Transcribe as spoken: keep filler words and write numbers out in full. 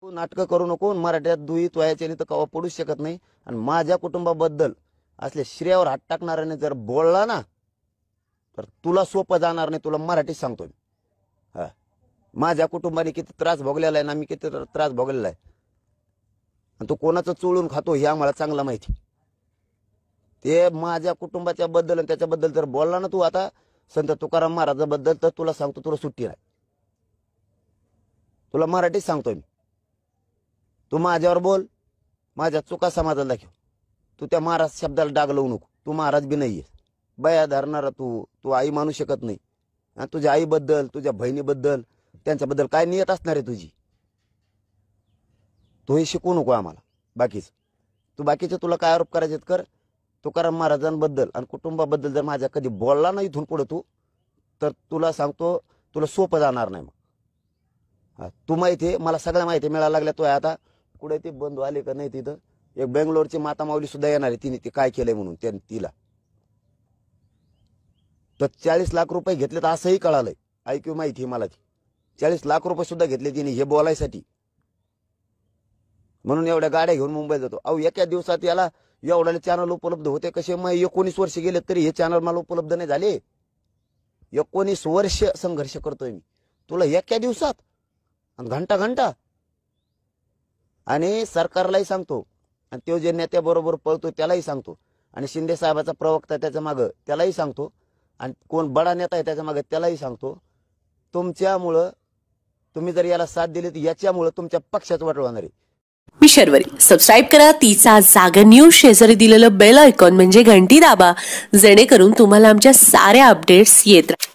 तू नाटकं करू नको. मराठ्यात दुई तोयाच्याने तर कवा पडूच शकत नाही. आणि माझ्या कुटुंबाबद्दल असले श्रेयावर हात टाकणाऱ्याने जर बोलला ना तर तुला सोपं जाणार नाही. तुला मराठीत सांगतो मी. हा, माझ्या कुटुंबाने किती त्रास भोगलेला आहे ना, मी किती त्रास भोगलेला आहे. आणि तो कोणाचं चोळून खातो हे आम्हाला चांगला माहिती. ते माझ्या कुटुंबाच्या बद्दल आणि त्याच्याबद्दल जर बोलला ना तू आता संत तुकाराम महाराजाबद्दल, तर तुला सांगतो तुला सुट्टी नाही. तुला मराठीत सांगतोय मी. तू माझ्यावर बोल, माझ्या चुका समाजाला दाखव. तू त्या महाराज शब्दाला डाग लावू नको. तू महाराज बी नाहीये. बया धरणारा तू तू आई मानू शकत नाही. आणि तुझ्या आईबद्दल, तुझ्या बहिणीबद्दल, त्यांच्याबद्दल काय नियत असणार आहे तुझी, तू हे शिकवू नको आम्हाला. बाकीच तू बाकीचे तुला काय आरोप करायचे कर. तुकाराम महाराजांबद्दल आणि कुटुंबाबद्दल जर माझ्या कधी बोलला नाही इथून पुढे तू, तर तुला सांगतो तुला सोपं जाणार नाही. मग तू माहिती आहे, मला सगळ्या माहिती मिळायला लागल्या. तो आता कुठे ते बंधू आले का नाही तिथं, एक बेंगलोरची माता माऊली सुद्धा येणार आहे. तिने ते काय केलंय म्हणून त्यांनी तिला तर चाळीस लाख रुपये घेतलेत असंही कळालंय. ऐकू माहिती आहे मला ती. चाळीस लाख रुपये सुद्धा घेतले तिने हे बोलायसाठी. म्हणून एवढ्या गाड्या घेऊन मुंबईत जातो. अहो एका दिवसात याला एवढ्याले चॅनल उपलब्ध होते कसे? मग एकोणीस वर्ष गेले तरी हे चॅनल मला उपलब्ध नाही झाले. एकोणीस वर्ष संघर्ष करतोय मी. तुला एका दिवसात आणि घंटा घंटा. आणि सरकारलाही सांगतो आणि तो जे नेत्याबरोबर पळतो त्यालाही सांगतो. आणि शिंदे साहेबाचा प्रवक्ता त्याच्या मागं त्यालाही सांगतो. आणि कोण बडा नेता आहे त्याच्या मागे त्यालाही सांगतो. तुमच्यामुळं तुम्ही जर याला साथ दिली तर याच्यामुळं तुमच्या पक्षाचं वाटोळ होणार आहे. मी शर्वरी. सबस्क्राईब करा तिचा जागर न्यूज. शेजारी दिलेलं बेल आयकॉन म्हणजे घंटी दाबा, जेणेकरून तुम्हाला आमच्या साऱ्या अपडेट्स येत राहतील.